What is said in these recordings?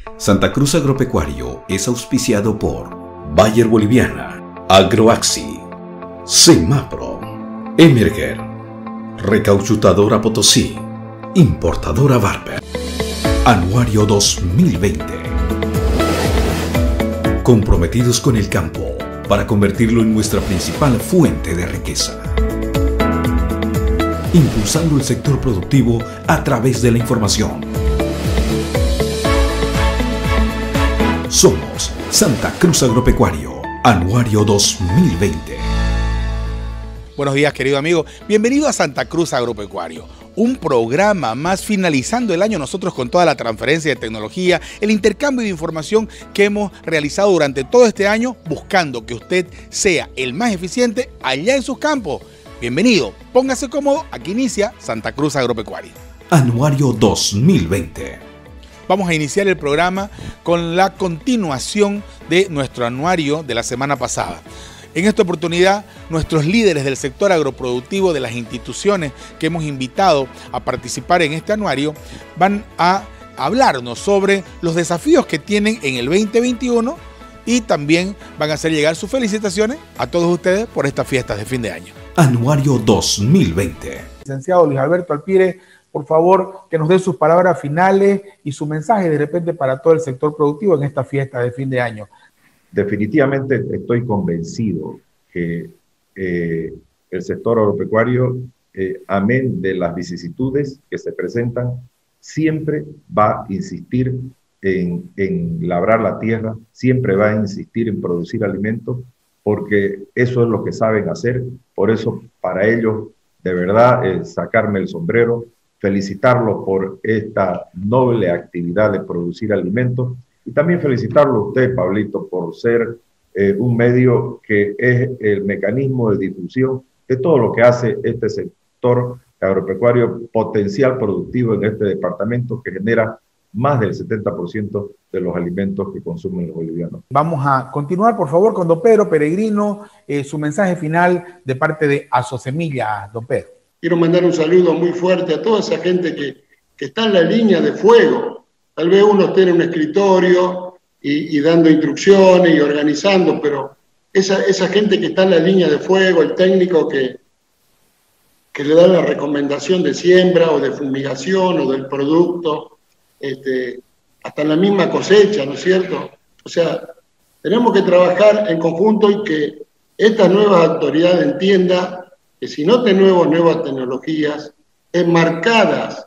Santa Cruz Agropecuario es auspiciado por Bayer Boliviana, Agroaxi, Semapro, Emerger, Recauchutadora Potosí, Importadora Barber. Anuario 2020. Comprometidos con el campo para convertirlo en nuestra principal fuente de riqueza. Impulsando el sector productivo a través de la información. Somos Santa Cruz Agropecuario, Anuario 2020. Buenos días, querido amigo. Bienvenido a Santa Cruz Agropecuario. Un programa más finalizando el año nosotros con toda la transferencia de tecnología, el intercambio de información que hemos realizado durante todo este año, buscando que usted sea el más eficiente allá en sus campos. Bienvenido, póngase cómodo, aquí inicia Santa Cruz Agropecuario. Anuario 2020. Vamos a iniciar el programa con la continuación de nuestro anuario de la semana pasada. En esta oportunidad, nuestros líderes del sector agroproductivo de las instituciones que hemos invitado a participar en este anuario van a hablarnos sobre los desafíos que tienen en el 2021 y también van a hacer llegar sus felicitaciones a todos ustedes por estas fiestas de fin de año. Anuario 2020. Licenciado Luis Alberto Alpire, por favor, que nos dé sus palabras finales y su mensaje de repente para todo el sector productivo en esta fiesta de fin de año. Definitivamente estoy convencido que el sector agropecuario, amén de las vicisitudes que se presentan, siempre va a insistir en labrar la tierra, siempre va a insistir en producir alimentos, porque eso es lo que saben hacer. Por eso, para ellos, de verdad, sacarme el sombrero, felicitarlos por esta noble actividad de producir alimentos. Y también felicitarlo a usted, Pablito, por ser un medio que es el mecanismo de difusión de todo lo que hace este sector agropecuario potencial productivo en este departamento, que genera más del 70% de los alimentos que consumen los bolivianos. Vamos a continuar, por favor, con don Pedro Peregrino, su mensaje final de parte de Asosemilla, don Pedro. Quiero mandar un saludo muy fuerte a toda esa gente que está en la línea de fuego. Tal vez uno esté en un escritorio y dando instrucciones y organizando, pero esa gente que está en la línea de fuego, el técnico que le da la recomendación de siembra o de fumigación o del producto, hasta en la misma cosecha, ¿no es cierto? O sea, tenemos que trabajar en conjunto y que estas nuevas autoridades entiendan que si no tenemos nuevas tecnologías enmarcadas,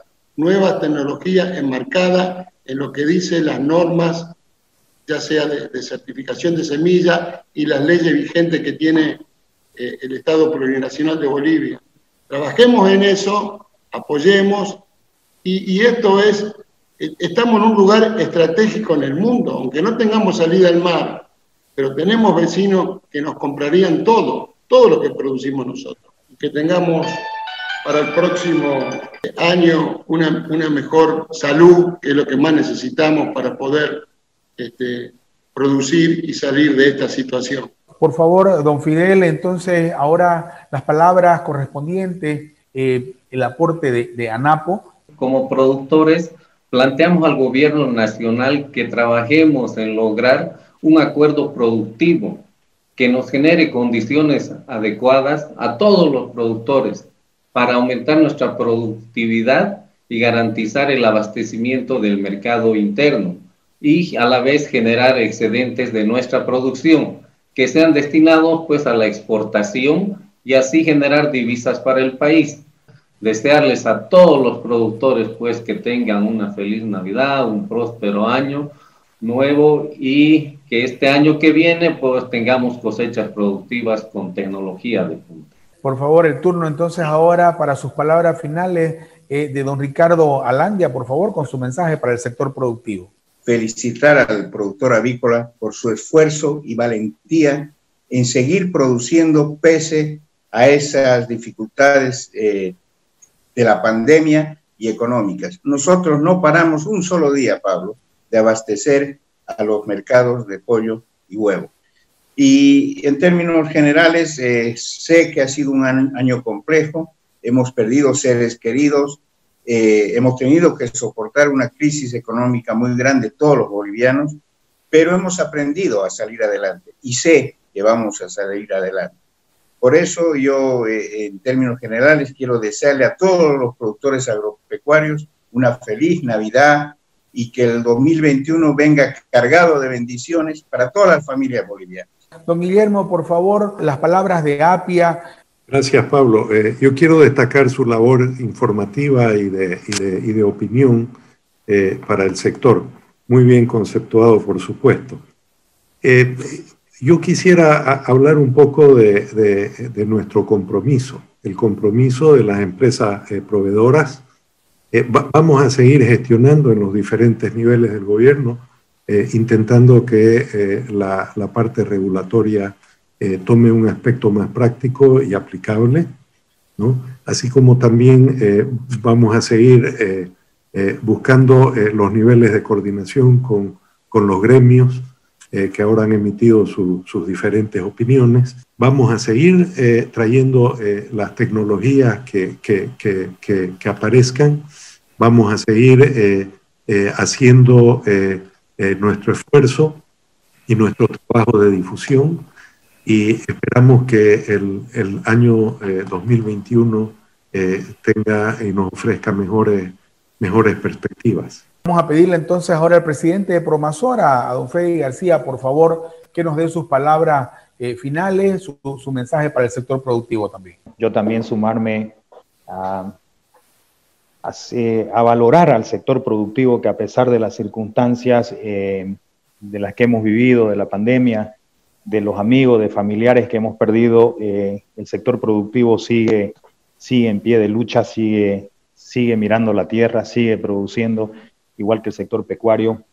en lo que dicen las normas, ya sea de certificación de semilla y las leyes vigentes que tiene el Estado Plurinacional de Bolivia. Trabajemos en eso, apoyemos, y esto estamos en un lugar estratégico en el mundo, aunque no tengamos salida al mar, pero tenemos vecinos que nos comprarían todo lo que producimos nosotros. Que tengamos para el próximo año una mejor salud, que es lo que más necesitamos para poder producir y salir de esta situación. Por favor, don Fidel, entonces ahora las palabras correspondientes, el aporte de ANAPO. Como productores, planteamos al gobierno nacional que trabajemos en lograr un acuerdo productivo que nos genere condiciones adecuadas a todos los productores para aumentar nuestra productividad y garantizar el abastecimiento del mercado interno y a la vez generar excedentes de nuestra producción que sean destinados pues a la exportación y así generar divisas para el país. Desearles a todos los productores pues que tengan una feliz Navidad, un próspero año nuevo y que este año que viene pues tengamos cosechas productivas con tecnología de punta. Por favor, el turno entonces ahora para sus palabras finales de don Ricardo Alandia, por favor, con su mensaje para el sector productivo. Felicitar al productor avícola por su esfuerzo y valentía en seguir produciendo pese a esas dificultades de la pandemia y económicas. Nosotros no paramos un solo día, Pablo, de abastecer a los mercados de pollo y huevo. Y en términos generales, sé que ha sido un año complejo, hemos perdido seres queridos, hemos tenido que soportar una crisis económica muy grande todos los bolivianos, pero hemos aprendido a salir adelante y sé que vamos a salir adelante. Por eso yo, en términos generales, quiero desearle a todos los productores agropecuarios una feliz Navidad y que el 2021 venga cargado de bendiciones para todas las familias bolivianas. Don Guillermo, por favor, las palabras de APIA. Gracias, Pablo. Yo quiero destacar su labor informativa y de opinión para el sector. Muy bien conceptuado, por supuesto. Yo quisiera hablar un poco de nuestro compromiso, el compromiso de las empresas proveedoras. Vamos a seguir gestionando en los diferentes niveles del gobierno, intentando que la parte regulatoria tome un aspecto más práctico y aplicable, ¿no? Así como también vamos a seguir buscando los niveles de coordinación con los gremios que ahora han emitido sus diferentes opiniones. Vamos a seguir trayendo las tecnologías que aparezcan. Vamos a seguir haciendo nuestro esfuerzo y nuestro trabajo de difusión, y esperamos que el año 2021 tenga y nos ofrezca mejores perspectivas. Vamos a pedirle entonces ahora al presidente de Promasora, a don Freddy García, por favor, que nos dé sus palabras finales, su mensaje para el sector productivo también. Yo también sumarme a valorar al sector productivo, que a pesar de las circunstancias de las que hemos vivido, de la pandemia, de los amigos, de familiares que hemos perdido, el sector productivo sigue en pie de lucha, sigue mirando la tierra, sigue produciendo, igual que el sector pecuario.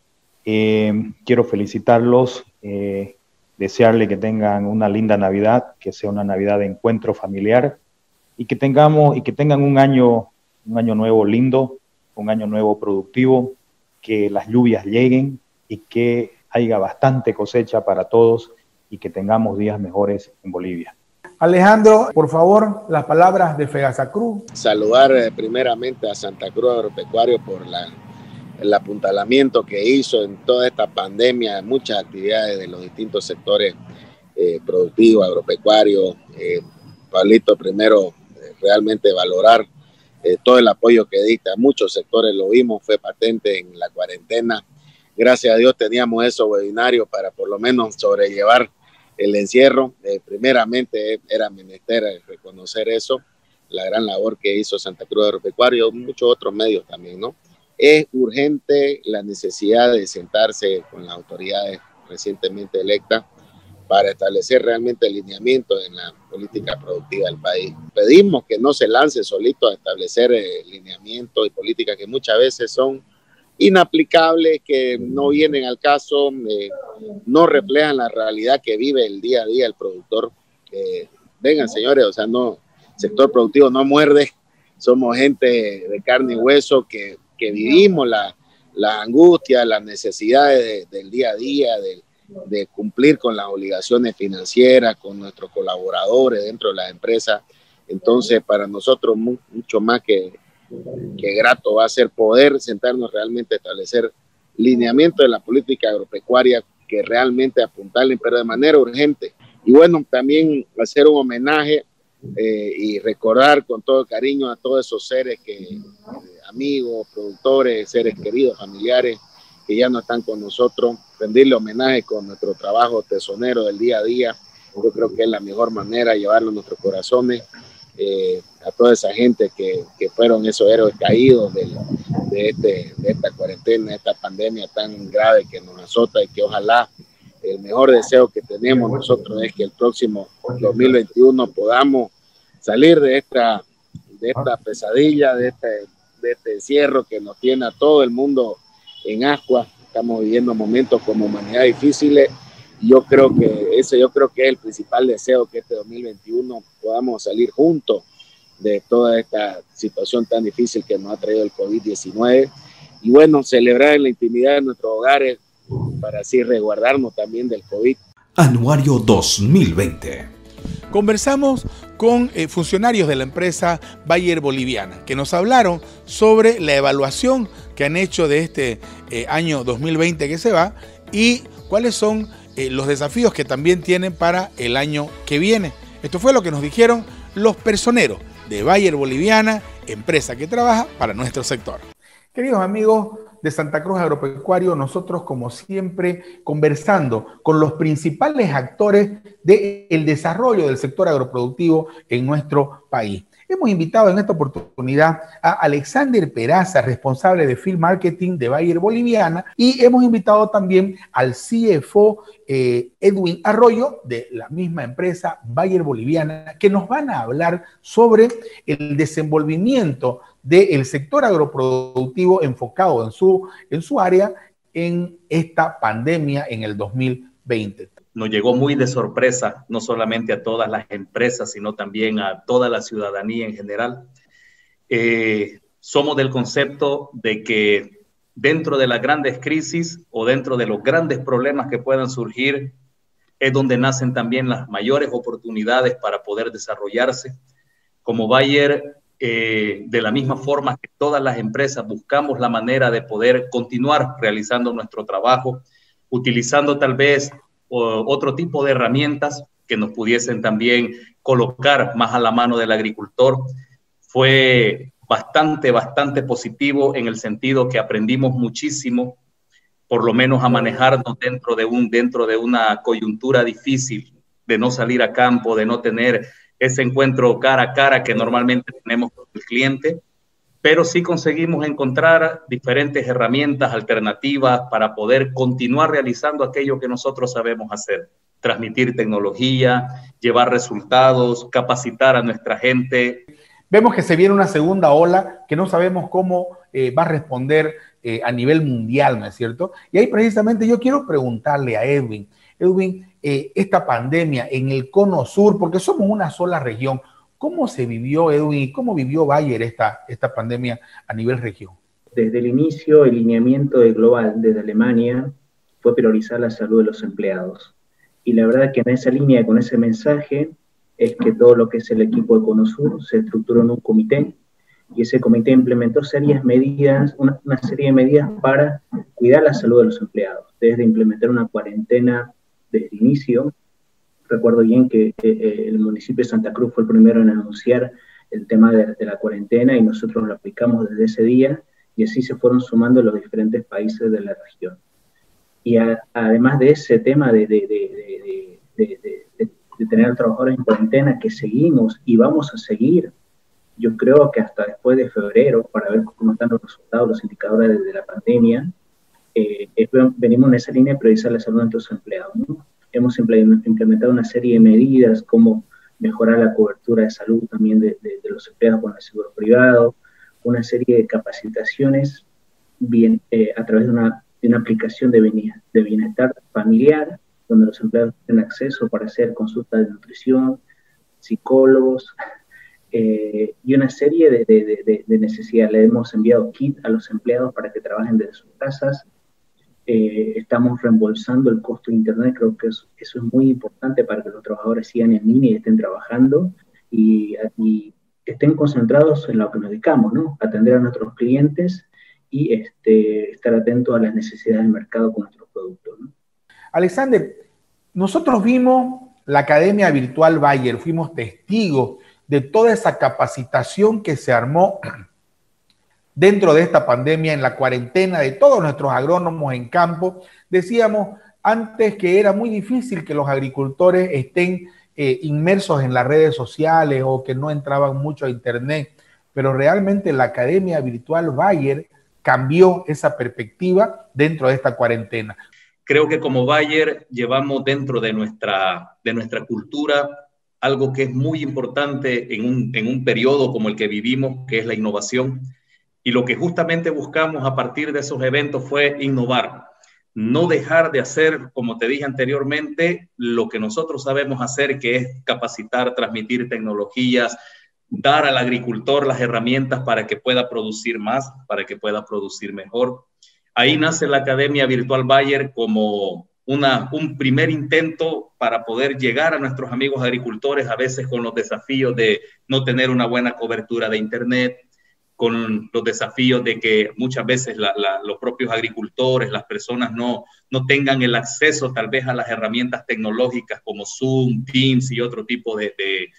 Quiero felicitarlos, desearle que tengan una linda Navidad, que sea una Navidad de encuentro familiar, y que tengan un año nuevo lindo, un año nuevo productivo, que las lluvias lleguen y que haya bastante cosecha para todos y que tengamos días mejores en Bolivia. Alejandro, por favor, las palabras de Fegasacruz. Saludar primeramente a Santa Cruz Agropecuario por el apuntalamiento que hizo en toda esta pandemia, muchas actividades de los distintos sectores productivos, agropecuarios. Pablito, primero, realmente valorar todo el apoyo que diste a muchos sectores, lo vimos, fue patente en la cuarentena. Gracias a Dios teníamos esos webinarios para por lo menos sobrellevar el encierro. Primeramente era menester reconocer eso, la gran labor que hizo Santa Cruz Agropecuario, muchos otros medios también, ¿no? Es urgente la necesidad de sentarse con las autoridades recientemente electas para establecer realmente lineamientos en la política productiva del país. Pedimos que no se lance solito a establecer lineamientos y políticas que muchas veces son inaplicables, que no vienen al caso, no reflejan la realidad que vive el día a día el productor. Vengan, señores, o sea, no, el sector productivo no muerde, somos gente de carne y hueso que vivimos la angustia, las necesidades del día a día, de cumplir con las obligaciones financieras, con nuestros colaboradores dentro de las empresas. Entonces, para nosotros mucho más que grato va a ser poder sentarnos realmente a establecer lineamientos de la política agropecuaria que realmente apuntarle, pero de manera urgente. Y bueno, también hacer un homenaje y recordar con todo cariño a todos esos seres amigos, productores, seres queridos, familiares, que ya no están con nosotros, rendirle homenaje con nuestro trabajo tesonero del día a día. Yo creo que es la mejor manera de llevarlo a nuestros corazones, a toda esa gente que fueron esos héroes caídos de esta cuarentena, de esta pandemia tan grave que nos azota, y que ojalá el mejor deseo que tenemos nosotros es que el próximo 2021 podamos salir de esta pesadilla, de este encierro que nos tiene a todo el mundo en ascuas. Estamos viviendo momentos como humanidad difíciles. Yo creo que es el principal deseo, que este 2021 podamos salir juntos de toda esta situación tan difícil que nos ha traído el COVID-19. Y bueno, celebrar en la intimidad de nuestros hogares para así resguardarnos también del COVID. Anuario 2020. Conversamos con funcionarios de la empresa Bayer Boliviana, que nos hablaron sobre la evaluación que han hecho de este año 2020 que se va y cuáles son los desafíos que también tienen para el año que viene. Esto fue lo que nos dijeron los personeros de Bayer Boliviana, empresa que trabaja para nuestro sector. Queridos amigos de Santa Cruz Agropecuario, nosotros como siempre conversando con los principales actores del desarrollo del sector agroproductivo en nuestro país. Hemos invitado en esta oportunidad a Alexander Peraza, responsable de Field Marketing de Bayer Boliviana, y hemos invitado también al CFO Edwin Arroyo de la misma empresa Bayer Boliviana, que nos van a hablar sobre el desenvolvimiento del sector agroproductivo enfocado en su área en esta pandemia en el 2020. Nos llegó muy de sorpresa, no solamente a todas las empresas, sino también a toda la ciudadanía en general. Somos del concepto de que dentro de las grandes crisis o dentro de los grandes problemas que puedan surgir, es donde nacen también las mayores oportunidades para poder desarrollarse. Como Bayer, de la misma forma que todas las empresas, buscamos la manera de poder continuar realizando nuestro trabajo, utilizando tal vez otro tipo de herramientas que nos pudiesen también colocar más a la mano del agricultor. Fue bastante positivo en el sentido que aprendimos muchísimo, por lo menos a manejarnos dentro de una coyuntura difícil, de no salir a campo, de no tener ese encuentro cara a cara que normalmente tenemos con el cliente, pero sí conseguimos encontrar diferentes herramientas alternativas para poder continuar realizando aquello que nosotros sabemos hacer: transmitir tecnología, llevar resultados, capacitar a nuestra gente. Vemos que se viene una segunda ola que no sabemos cómo va a responder a nivel mundial, ¿no es cierto? Y ahí precisamente yo quiero preguntarle a Edwin, esta pandemia en el cono sur, porque somos una sola región, ¿cómo se vivió, Edwin, y cómo vivió Bayer esta pandemia a nivel región? Desde el inicio, el lineamiento global desde Alemania fue priorizar la salud de los empleados. Y la verdad que en esa línea, con ese mensaje, es que todo lo que es el equipo de Cono Sur se estructuró en un comité, y ese comité implementó una serie de medidas para cuidar la salud de los empleados, desde implementar una cuarentena desde el inicio. Recuerdo bien que el municipio de Santa Cruz fue el primero en anunciar el tema de la cuarentena, y nosotros lo aplicamos desde ese día, y así se fueron sumando los diferentes países de la región. Y además de ese tema de tener trabajadores en cuarentena, que seguimos y vamos a seguir, yo creo que hasta después de febrero, para ver cómo están los resultados, los indicadores de la pandemia, venimos en esa línea de priorizar la salud de nuestros empleados, ¿no? Hemos implementado una serie de medidas como mejorar la cobertura de salud también de los empleados con el seguro privado, una serie de capacitaciones a través de una aplicación de bienestar familiar, donde los empleados tienen acceso para hacer consultas de nutrición, psicólogos, y una serie de necesidades. Le hemos enviado kit a los empleados para que trabajen desde sus casas. Estamos reembolsando el costo de internet. Creo que eso es muy importante para que los trabajadores sigan en línea y estén trabajando y estén concentrados en lo que nos dedicamos, ¿no? Atender a nuestros clientes y estar atentos a las necesidades del mercado con nuestros productos, ¿no? Alexander, nosotros vimos la Academia Virtual Bayer, fuimos testigos de toda esa capacitación que se armó dentro de esta pandemia, en la cuarentena de todos nuestros agrónomos en campo. Decíamos antes que era muy difícil que los agricultores estén inmersos en las redes sociales o que no entraban mucho a internet, pero realmente la Academia Virtual Bayer cambió esa perspectiva dentro de esta cuarentena. Creo que como Bayer llevamos dentro de nuestra cultura algo que es muy importante en un periodo como el que vivimos, que es la innovación. Y lo que justamente buscamos a partir de esos eventos fue innovar. No dejar de hacer, como te dije anteriormente, lo que nosotros sabemos hacer, que es capacitar, transmitir tecnologías, dar al agricultor las herramientas para que pueda producir más, para que pueda producir mejor. Ahí nace la Academia Virtual Bayer como un primer intento para poder llegar a nuestros amigos agricultores, a veces con los desafíos de no tener una buena cobertura de internet, con los desafíos de que muchas veces los propios agricultores, las personas no tengan el acceso tal vez a las herramientas tecnológicas como Zoom, Teams y otro tipo de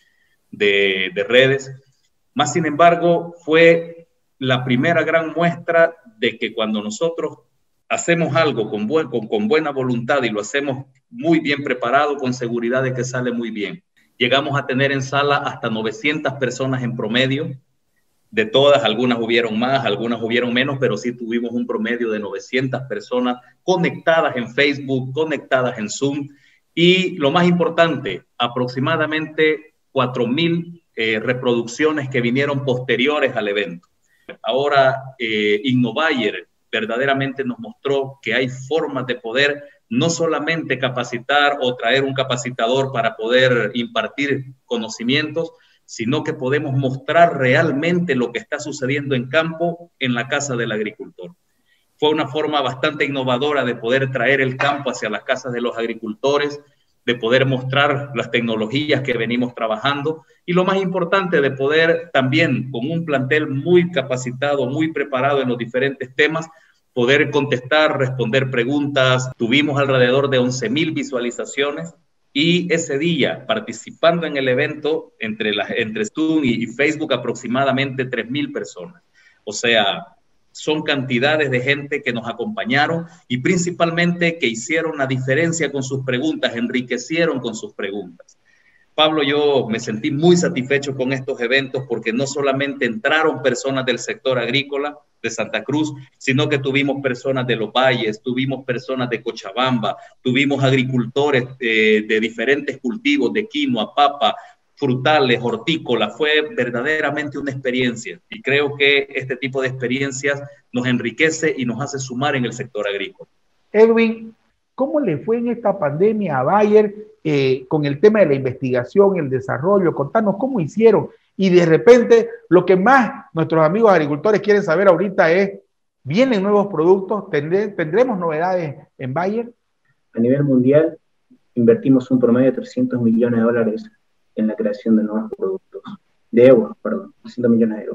redes. Más sin embargo, fue la primera gran muestra de que cuando nosotros hacemos algo con buena voluntad y lo hacemos muy bien preparado, con seguridad de que sale muy bien. Llegamos a tener en sala hasta 900 personas en promedio. De todas, algunas hubieron más, algunas hubieron menos, pero sí tuvimos un promedio de 900 personas conectadas en Facebook, conectadas en Zoom. Y lo más importante, aproximadamente 4.000 reproducciones que vinieron posteriores al evento. Ahora, Innovayer verdaderamente nos mostró que hay formas de poder no solamente capacitar o traer un capacitador para poder impartir conocimientos, sino que podemos mostrar realmente lo que está sucediendo en campo en la casa del agricultor. Fue una forma bastante innovadora de poder traer el campo hacia las casas de los agricultores, de poder mostrar las tecnologías que venimos trabajando y lo más importante, de poder también con un plantel muy capacitado, muy preparado en los diferentes temas, poder contestar, responder preguntas. Tuvimos alrededor de 11.000 visualizaciones y ese día, participando en el evento, entre Zoom y Facebook, aproximadamente 3.000 personas. O sea, son cantidades de gente que nos acompañaron y principalmente que hicieron la diferencia con sus preguntas, enriquecieron con sus preguntas. Pablo, yo me sentí muy satisfecho con estos eventos porque no solamente entraron personas del sector agrícola de Santa Cruz, sino que tuvimos personas de los valles, tuvimos personas de Cochabamba, tuvimos agricultores de diferentes cultivos, de quinoa, papa, frutales, hortícolas. Fue verdaderamente una experiencia y creo que este tipo de experiencias nos enriquece y nos hace sumar en el sector agrícola. Edwin, ¿cómo le fue en esta pandemia a Bayer con el tema de la investigación, el desarrollo? Contanos cómo hicieron. Y de repente, lo que más nuestros amigos agricultores quieren saber ahorita es, ¿vienen nuevos productos? ¿Tendremos novedades en Bayer? A nivel mundial, invertimos un promedio de $300 millones en la creación de nuevos productos. De euros, perdón, 300 millones de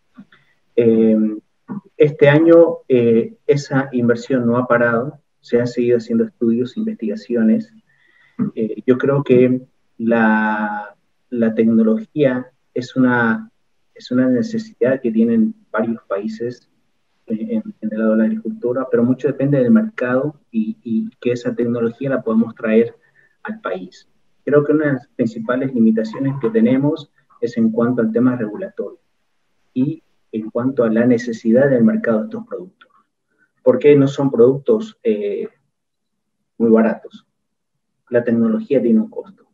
euros. Este año, esa inversión no ha parado. Se han seguido haciendo estudios, investigaciones. Yo creo que la tecnología es una necesidad que tienen varios países en el lado de la agricultura, pero mucho depende del mercado y que esa tecnología la podemos traer al país. Creo que una de las principales limitaciones que tenemos es en cuanto al tema regulatorio y en cuanto a la necesidad del mercado de estos productos. Porque no son productos muy baratos. La tecnología tiene un costo.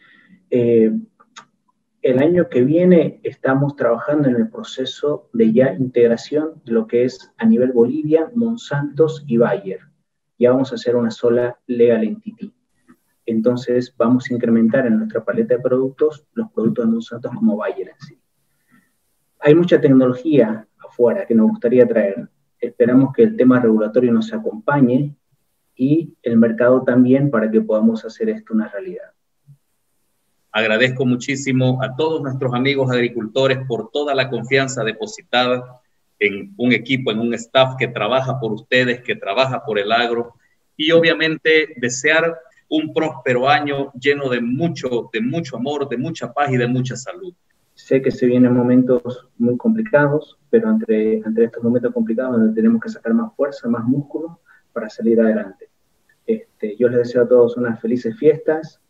El año que viene estamos trabajando en el proceso de ya integración de lo que es a nivel Bolivia, Monsantos y Bayer. Ya vamos a hacer una sola legal entity. Entonces vamos a incrementar en nuestra paleta de productos los productos de Monsanto como Bayer en sí. Hay mucha tecnología afuera que nos gustaría traer. Esperamos que el tema regulatorio nos acompañe y el mercado también para que podamos hacer esto una realidad. Agradezco muchísimo a todos nuestros amigos agricultores por toda la confianza depositada en un equipo, en un staff que trabaja por ustedes, que trabaja por el agro y obviamente desear un próspero año lleno de mucho amor, de mucha paz y de mucha salud. Sé que se vienen momentos muy complicados, pero entre estos momentos complicados donde tenemos que sacar más fuerza, más músculo para salir adelante. Yo les deseo a todos unas felices fiestas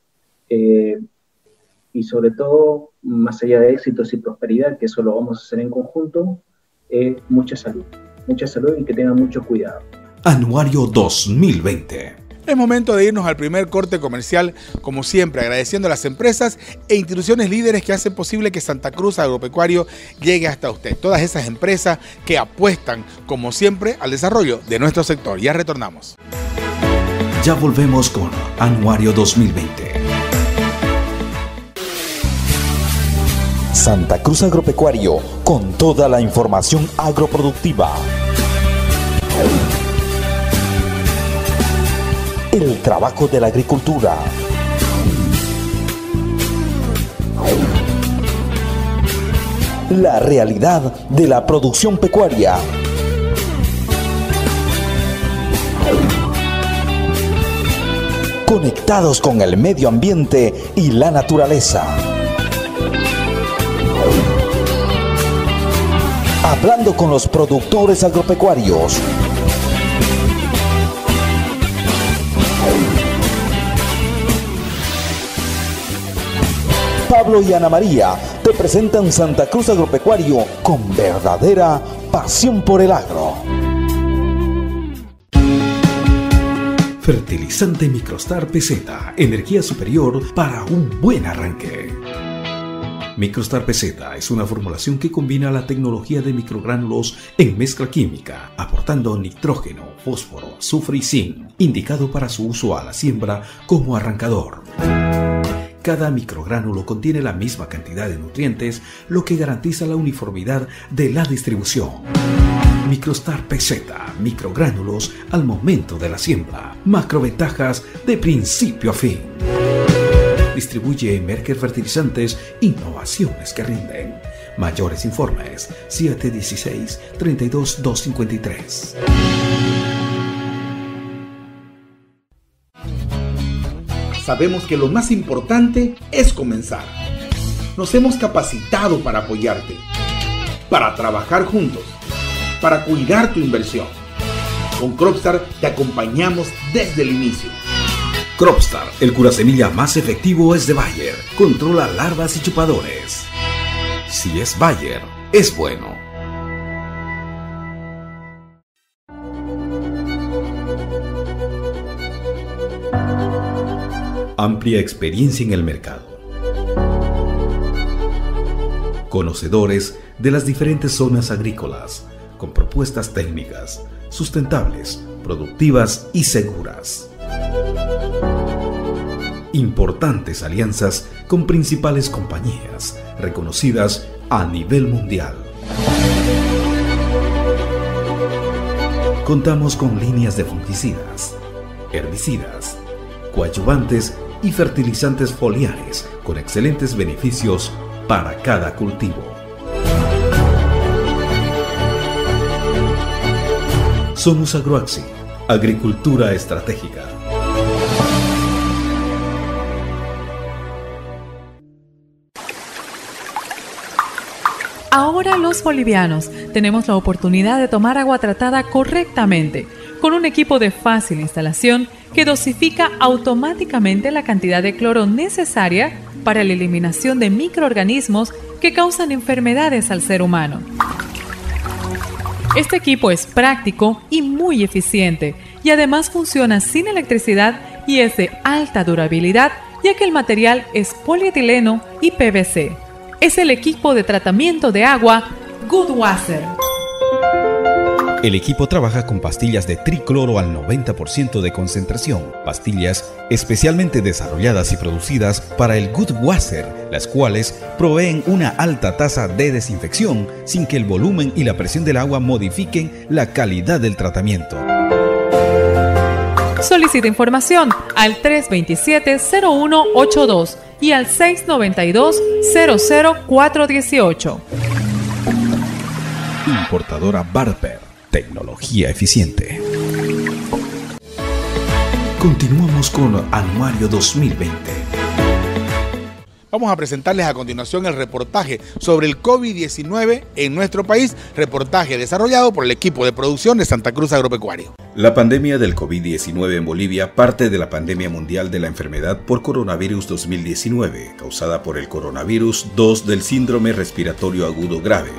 y sobre todo, más allá de éxitos y prosperidad, que eso lo vamos a hacer en conjunto, mucha salud y que tengan mucho cuidado. Anuario 2020. Es momento de irnos al primer corte comercial, como siempre, agradeciendo a las empresas e instituciones líderes que hacen posible que Santa Cruz Agropecuario llegue hasta usted. Todas esas empresas que apuestan, como siempre, al desarrollo de nuestro sector. Ya retornamos. Ya volvemos con Anuario 2020. Santa Cruz Agropecuario, con toda la información agroproductiva. el trabajo de la agricultura. La realidad de la producción pecuaria. Conectados con el medio ambiente y la naturaleza. Hablando con los productores agropecuarios. Pablo y Ana María te presentan Santa Cruz Agropecuario con verdadera pasión por el agro. Fertilizante Microstar PZ, energía superior para un buen arranque. Microstar PZ es una formulación que combina la tecnología de microgránulos en mezcla química, aportando nitrógeno, fósforo, azufre y zinc, indicado para su uso a la siembra como arrancador. Cada microgránulo contiene la misma cantidad de nutrientes, lo que garantiza la uniformidad de la distribución. Microstar PZ, microgránulos al momento de la siembra. Macroventajas de principio a fin. Distribuye Mercker Fertilizantes, innovaciones que rinden. Mayores informes 716-32253. Sabemos que lo más importante es comenzar. Nos hemos capacitado para apoyarte, para trabajar juntos, para cuidar tu inversión. Con Cropstar te acompañamos desde el inicio. Cropstar, el curasemilla más efectivo es de Bayer. Controla larvas y chupadores. Si es Bayer, es bueno. Amplia experiencia en el mercado. Conocedores de las diferentes zonas agrícolas, con propuestas técnicas, sustentables, productivas y seguras. Importantes alianzas con principales compañías reconocidas a nivel mundial. Contamos con líneas de fungicidas, herbicidas, coadyuvantes y fertilizantes foliares con excelentes beneficios para cada cultivo. Somos Agroaxi, agricultura estratégica. Ahora los bolivianos tenemos la oportunidad de tomar agua tratada correctamente, con un equipo de fácil instalación que dosifica automáticamente la cantidad de cloro necesaria para la eliminación de microorganismos que causan enfermedades al ser humano. Este equipo es práctico y muy eficiente y además funciona sin electricidad y es de alta durabilidad, ya que el material es polietileno y PVC. Es el equipo de tratamiento de agua Goodwasser. El equipo trabaja con pastillas de tricloro al 90% de concentración, pastillas especialmente desarrolladas y producidas para el Goodwasser, las cuales proveen una alta tasa de desinfección sin que el volumen y la presión del agua modifiquen la calidad del tratamiento. Solicita información al 327-0182 y al 692-00418. Importadora Barper. Tecnología eficiente. Continuamos con Anuario 2020. Vamos a presentarles a continuación el reportaje sobre el COVID-19 en nuestro país, reportaje desarrollado por el equipo de producción de Santa Cruz Agropecuario. La pandemia del COVID-19 en Bolivia parte de la pandemia mundial de la enfermedad por coronavirus 2019, causada por el coronavirus 2 del síndrome respiratorio agudo grave.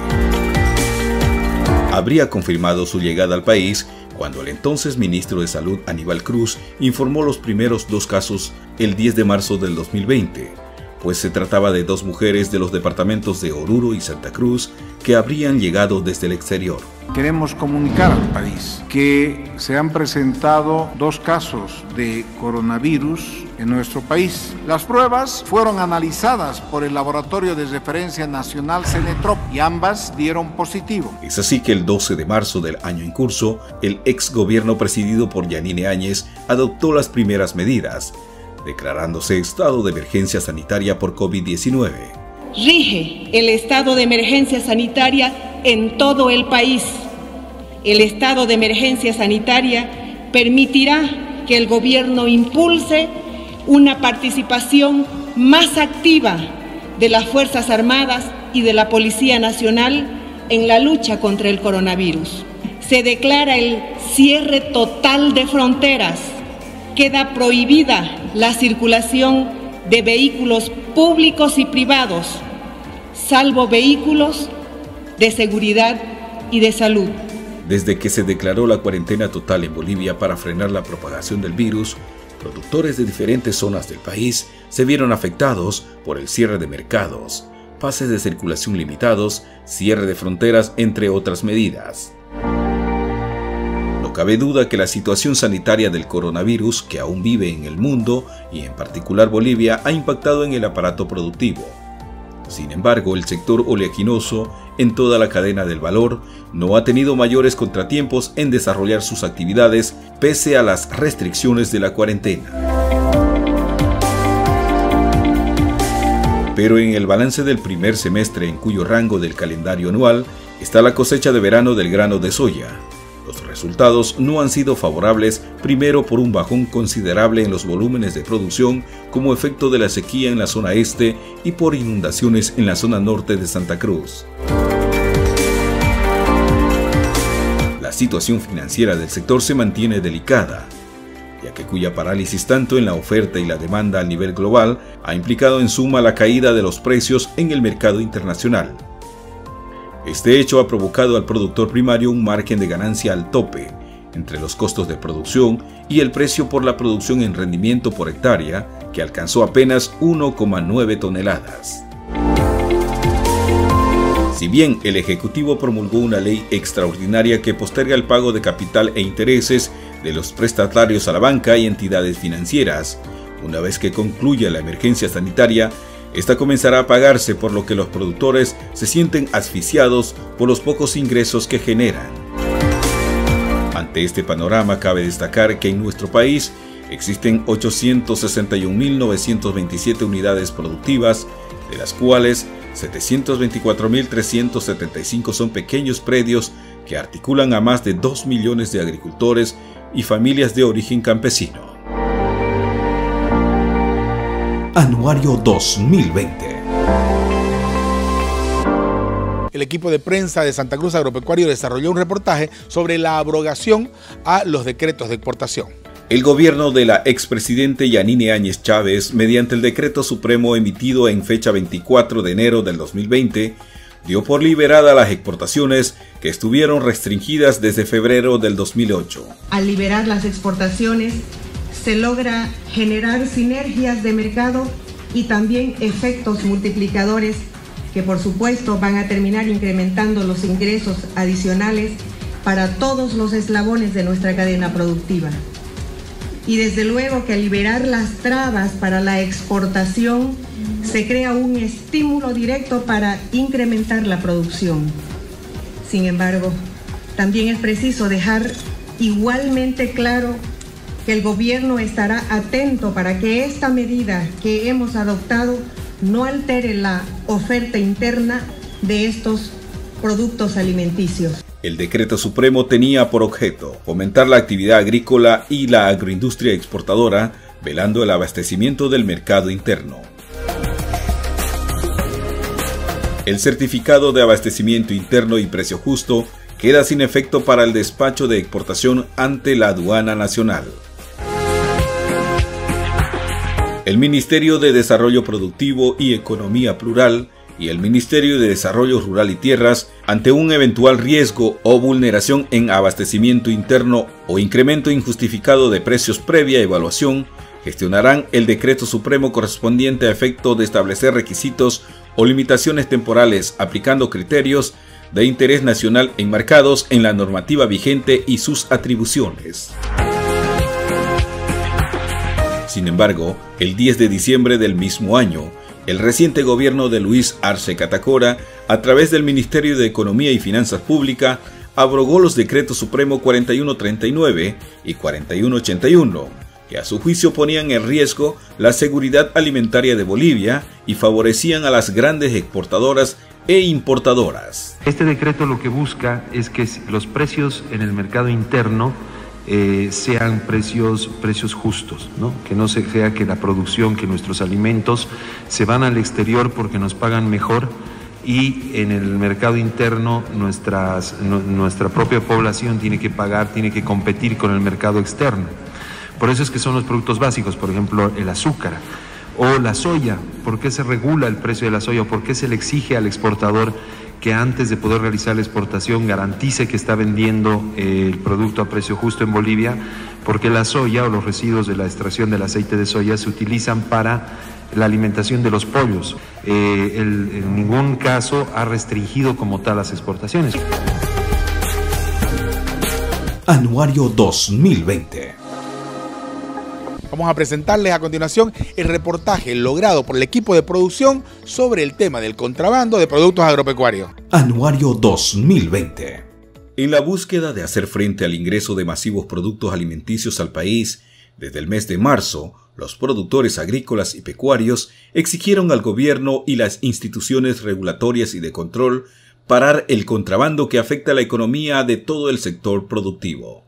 Habría confirmado su llegada al país cuando el entonces ministro de Salud Aníbal Cruz informó los primeros 2 casos el 10 de marzo del 2020, pues se trataba de 2 mujeres de los departamentos de Oruro y Santa Cruz que habrían llegado desde el exterior. Queremos comunicar al país que se han presentado 2 casos de coronavirus en nuestro país. Las pruebas fueron analizadas por el Laboratorio de Referencia Nacional Cenetrop y ambas dieron positivo. Es así que el 12 de marzo del año en curso, el ex gobierno presidido por Yanine Áñez adoptó las primeras medidas, declarándose estado de emergencia sanitaria por COVID-19. Rige el estado de emergencia sanitaria en todo el país. El estado de emergencia sanitaria permitirá que el gobierno impulse una participación más activa de las Fuerzas Armadas y de la Policía Nacional en la lucha contra el coronavirus. Se declara el cierre total de fronteras. Queda prohibida la circulación de vehículos públicos y privados, salvo vehículos de seguridad y de salud. Desde que se declaró la cuarentena total en Bolivia para frenar la propagación del virus, productores de diferentes zonas del país se vieron afectados por el cierre de mercados, pases de circulación limitados, cierre de fronteras, entre otras medidas. No cabe duda que la situación sanitaria del coronavirus, que aún vive en el mundo y en particular Bolivia, ha impactado en el aparato productivo. Sin embargo, el sector oleaginoso, en toda la cadena del valor, no ha tenido mayores contratiempos en desarrollar sus actividades pese a las restricciones de la cuarentena. Pero en el balance del primer semestre, en cuyo rango del calendario anual está la cosecha de verano del grano de soya, los resultados no han sido favorables, primero por un bajón considerable en los volúmenes de producción como efecto de la sequía en la zona este y por inundaciones en la zona norte de Santa Cruz. La situación financiera del sector se mantiene delicada, ya que cuya parálisis tanto en la oferta y la demanda a nivel global ha implicado en suma la caída de los precios en el mercado internacional. Este hecho ha provocado al productor primario un margen de ganancia al tope entre los costos de producción y el precio por la producción en rendimiento por hectárea, que alcanzó apenas 1,9 toneladas. Si bien el Ejecutivo promulgó una ley extraordinaria que posterga el pago de capital e intereses de los prestatarios a la banca y entidades financieras, una vez que concluya la emergencia sanitaria, esta comenzará a pagarse, por lo que los productores se sienten asfixiados por los pocos ingresos que generan. Ante este panorama, cabe destacar que en nuestro país existen 861.927 unidades productivas, de las cuales 724.375 son pequeños predios que articulan a más de 2 millones de agricultores y familias de origen campesino. Anuario 2020. El equipo de prensa de Santa Cruz Agropecuario desarrolló un reportaje sobre la abrogación a los decretos de exportación. El gobierno de la expresidente Yanine Áñez Chávez, mediante el decreto supremo emitido en fecha 24 de enero del 2020, dio por liberada las exportaciones que estuvieron restringidas desde febrero del 2008. Al liberar las exportaciones, se logra generar sinergias de mercado y también efectos multiplicadores que por supuesto van a terminar incrementando los ingresos adicionales para todos los eslabones de nuestra cadena productiva. Y desde luego que al liberar las trabas para la exportación se crea un estímulo directo para incrementar la producción. Sin embargo, también es preciso dejar igualmente claro que el gobierno estará atento para que esta medida que hemos adoptado no altere la oferta interna de estos productos alimenticios. El decreto supremo tenía por objeto fomentar la actividad agrícola y la agroindustria exportadora, velando el abastecimiento del mercado interno. El certificado de abastecimiento interno y precio justo queda sin efecto para el despacho de exportación ante la aduana nacional. El Ministerio de Desarrollo Productivo y Economía Plural y el Ministerio de Desarrollo Rural y Tierras, ante un eventual riesgo o vulneración en abastecimiento interno o incremento injustificado de precios previa evaluación, gestionarán el decreto supremo correspondiente a efecto de establecer requisitos o limitaciones temporales aplicando criterios de interés nacional enmarcados en la normativa vigente y sus atribuciones. Sin embargo, el 10 de diciembre del mismo año, el reciente gobierno de Luis Arce Catacora, a través del Ministerio de Economía y Finanzas Públicas, abrogó los decretos supremo 4139 y 4181, que a su juicio ponían en riesgo la seguridad alimentaria de Bolivia y favorecían a las grandes exportadoras e importadoras. Este decreto lo que busca es que los precios en el mercado interno sean precios justos, ¿no? Que no sea que la producción, que nuestros alimentos se van al exterior porque nos pagan mejor y en el mercado interno nuestra propia población tiene que pagar, tiene que competir con el mercado externo. Por eso es que son los productos básicos, por ejemplo, el azúcar o la soya. ¿Por qué se regula el precio de la soya? ¿Por qué se le exige al exportador que antes de poder realizar la exportación garantice que está vendiendo el producto a precio justo en Bolivia? Porque la soya o los residuos de la extracción del aceite de soya se utilizan para la alimentación de los pollos. En ningún caso ha restringido como tal las exportaciones. Anuario 2020. Vamos a presentarles a continuación el reportaje logrado por el equipo de producción sobre el tema del contrabando de productos agropecuarios. Anuario 2020. En la búsqueda de hacer frente al ingreso de masivos productos alimenticios al país, desde el mes de marzo, los productores agrícolas y pecuarios exigieron al gobierno y las instituciones regulatorias y de control parar el contrabando que afecta a la economía de todo el sector productivo.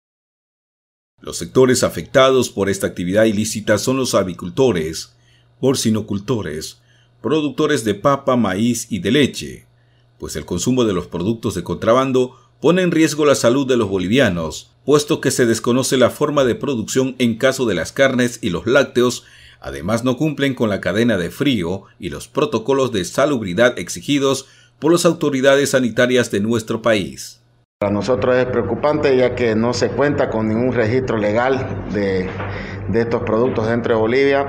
Los sectores afectados por esta actividad ilícita son los avicultores, porcinocultores, productores de papa, maíz y de leche, pues el consumo de los productos de contrabando pone en riesgo la salud de los bolivianos, puesto que se desconoce la forma de producción en caso de las carnes y los lácteos. Además, no cumplen con la cadena de frío y los protocolos de salubridad exigidos por las autoridades sanitarias de nuestro país. Para nosotros es preocupante ya que no se cuenta con ningún registro legal de estos productos dentro de Bolivia.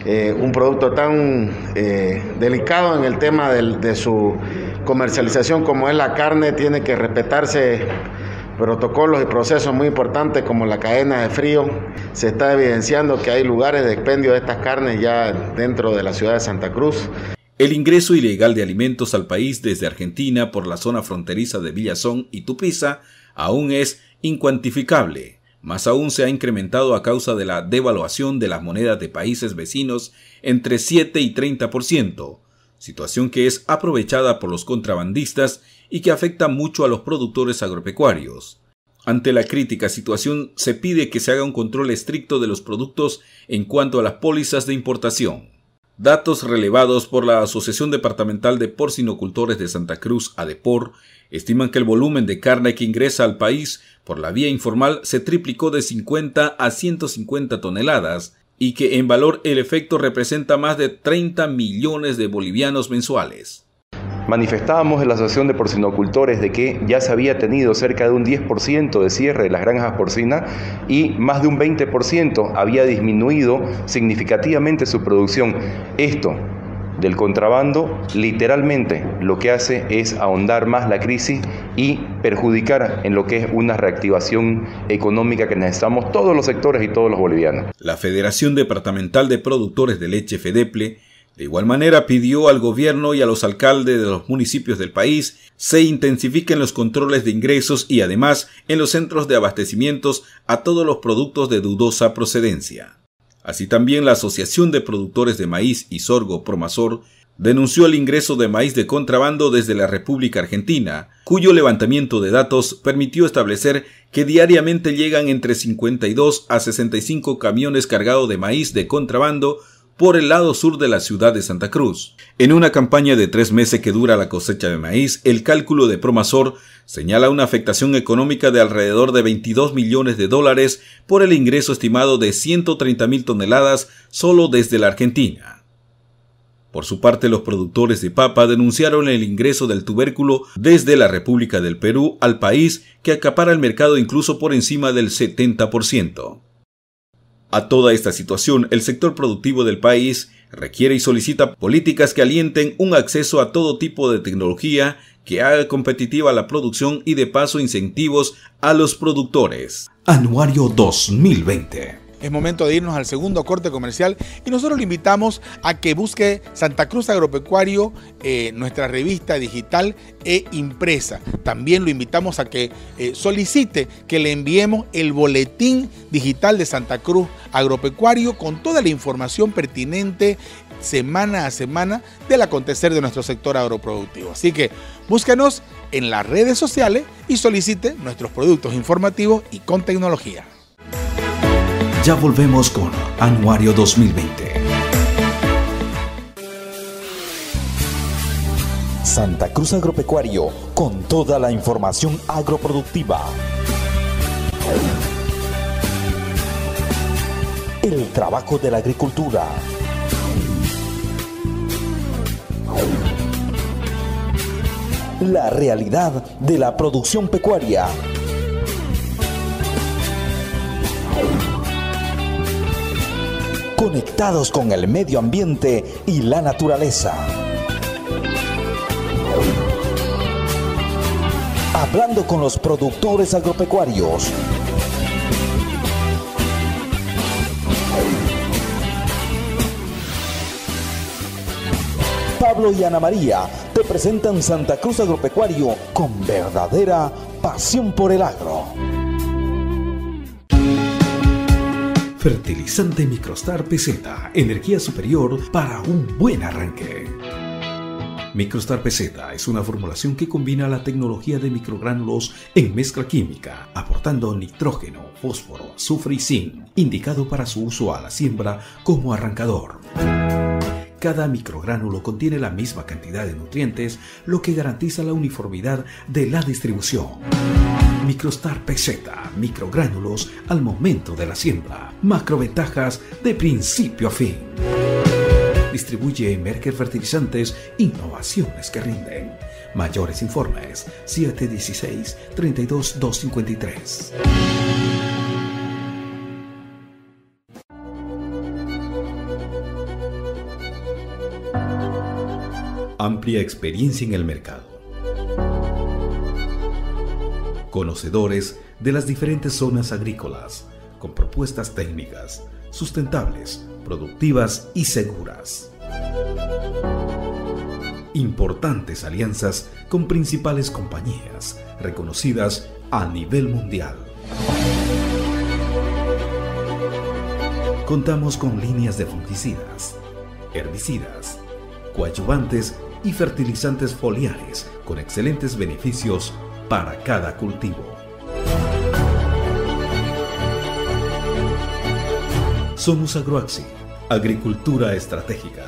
Un producto tan delicado en el tema de su comercialización como es la carne, tiene que respetarse protocolos y procesos muy importantes como la cadena de frío. Se está evidenciando que hay lugares de expendio de estas carnes ya dentro de la ciudad de Santa Cruz. El ingreso ilegal de alimentos al país desde Argentina por la zona fronteriza de Villazón y Tupiza aún es incuantificable. Más aún se ha incrementado a causa de la devaluación de las monedas de países vecinos entre 7 y 30%, situación que es aprovechada por los contrabandistas y que afecta mucho a los productores agropecuarios. Ante la crítica situación se pide que se haga un control estricto de los productos en cuanto a las pólizas de importación. Datos relevados por la Asociación Departamental de Porcinocultores de Santa Cruz, ADEPOR, estiman que el volumen de carne que ingresa al país por la vía informal se triplicó de 50 a 150 toneladas y que en valor el efecto representa más de 30 millones de bolivianos mensuales. Manifestábamos en la Asociación de Porcinocultores de que ya se había tenido cerca de un 10% de cierre de las granjas porcinas y más de un 20% había disminuido significativamente su producción. Esto del contrabando literalmente lo que hace es ahondar más la crisis y perjudicar en lo que es una reactivación económica que necesitamos todos los sectores y todos los bolivianos. La Federación Departamental de Productores de Leche, FEDEPLE, de igual manera pidió al gobierno y a los alcaldes de los municipios del país se intensifiquen los controles de ingresos y además en los centros de abastecimientos a todos los productos de dudosa procedencia. Así también la Asociación de Productores de Maíz y Sorgo, Promasor, denunció el ingreso de maíz de contrabando desde la República Argentina, cuyo levantamiento de datos permitió establecer que diariamente llegan entre 52 a 65 camiones cargados de maíz de contrabando por el lado sur de la ciudad de Santa Cruz. En una campaña de 3 meses que dura la cosecha de maíz, el cálculo de Promasor señala una afectación económica de alrededor de $22 millones por el ingreso estimado de 130.000 toneladas solo desde la Argentina. Por su parte, los productores de papa denunciaron el ingreso del tubérculo desde la República del Perú al país, que acapara el mercado incluso por encima del 70%. A toda esta situación, el sector productivo del país requiere y solicita políticas que alienten un acceso a todo tipo de tecnología que haga competitiva la producción y de paso incentivos a los productores. Anuario 2020. Es momento de irnos al segundo corte comercial y nosotros lo invitamos a que busque Santa Cruz Agropecuario, nuestra revista digital e impresa. También lo invitamos a que solicite que le enviemos el boletín digital de Santa Cruz Agropecuario con toda la información pertinente semana a semana del acontecer de nuestro sector agroproductivo. Así que búsquenos en las redes sociales y solicite nuestros productos informativos y con tecnología. Ya volvemos con Anuario 2020. Santa Cruz Agropecuario, con toda la información agroproductiva. El trabajo de la agricultura. La realidad de la producción pecuaria. Conectados con el medio ambiente y la naturaleza. Hablando con los productores agropecuarios. Pablo y Ana María te presentan Santa Cruz Agropecuario con verdadera pasión por el agro. Fertilizante Microstar PZ, energía superior para un buen arranque. Microstar PZ es una formulación que combina la tecnología de microgránulos en mezcla química, aportando nitrógeno, fósforo, azufre y zinc, indicado para su uso a la siembra como arrancador. Cada microgránulo contiene la misma cantidad de nutrientes, lo que garantiza la uniformidad de la distribución. Microstar PZ, microgránulos al momento de la siembra. Macroventajas de principio a fin. Distribuye Mercker Fertilizantes, innovaciones que rinden. Mayores informes 716-32253. Amplia experiencia en el mercado. Conocedores de las diferentes zonas agrícolas, con propuestas técnicas, sustentables, productivas y seguras. Importantes alianzas con principales compañías reconocidas a nivel mundial. Contamos con líneas de fungicidas, herbicidas, coadyuvantes y fertilizantes foliares con excelentes beneficios para cada cultivo. Somos Agroaxi, agricultura estratégica.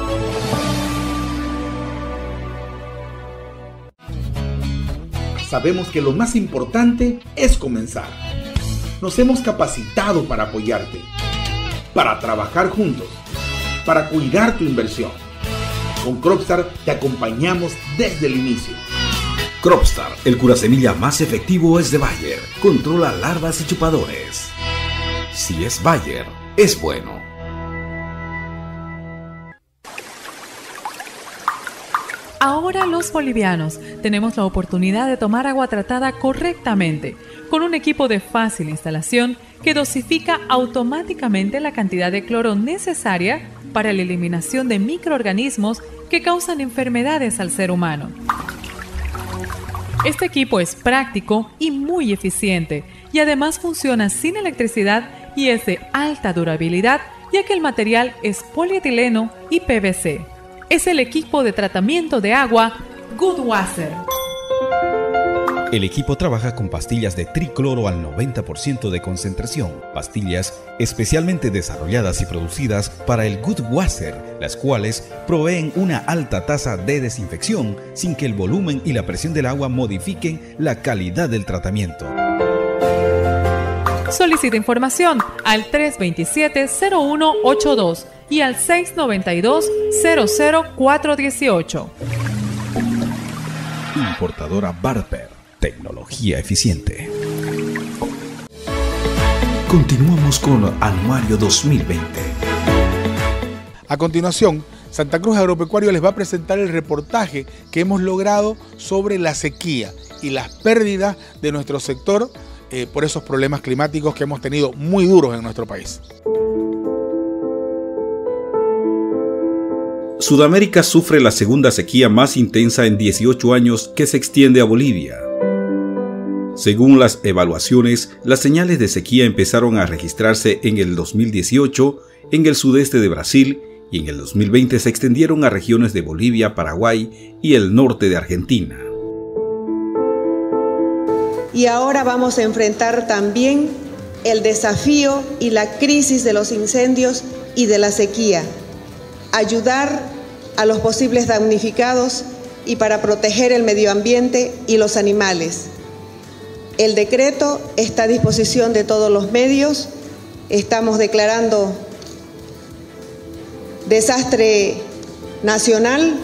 Sabemos que lo más importante es comenzar. Nos hemos capacitado para apoyarte, para trabajar juntos, para cuidar tu inversión. Con Cropstar te acompañamos desde el inicio. Cropstar, el curasemilla más efectivo es de Bayer. Controla larvas y chupadores. Si es Bayer, es bueno. Ahora los bolivianos tenemos la oportunidad de tomar agua tratada correctamente, con un equipo de fácil instalación que dosifica automáticamente la cantidad de cloro necesaria para la eliminación de microorganismos que causan enfermedades al ser humano. Este equipo es práctico y muy eficiente y además funciona sin electricidad y es de alta durabilidad, ya que el material es polietileno y PVC. Es el equipo de tratamiento de agua Goodwasser. El equipo trabaja con pastillas de tricloro al 90% de concentración, pastillas especialmente desarrolladas y producidas para el Goodwasser, las cuales proveen una alta tasa de desinfección sin que el volumen y la presión del agua modifiquen la calidad del tratamiento. Solicita información al 327-0182 y al 692-00418. Importadora Barper. Tecnología eficiente. Continuamos con Anuario 2020. A continuación, Santa Cruz Agropecuario les va a presentar el reportaje que hemos logrado sobre la sequía y las pérdidas de nuestro sector por esos problemas climáticos que hemos tenido muy duros en nuestro país. Sudamérica sufre la segunda sequía más intensa en 18 años que se extiende a Bolivia. Según las evaluaciones, las señales de sequía empezaron a registrarse en el 2018 en el sudeste de Brasil y en el 2020 se extendieron a regiones de Bolivia, Paraguay y el norte de Argentina. Y ahora vamos a enfrentar también el desafío y la crisis de los incendios y de la sequía. Ayudar a los posibles damnificados y para proteger el medio ambiente y los animales. El decreto está a disposición de todos los medios. Estamos declarando desastre nacional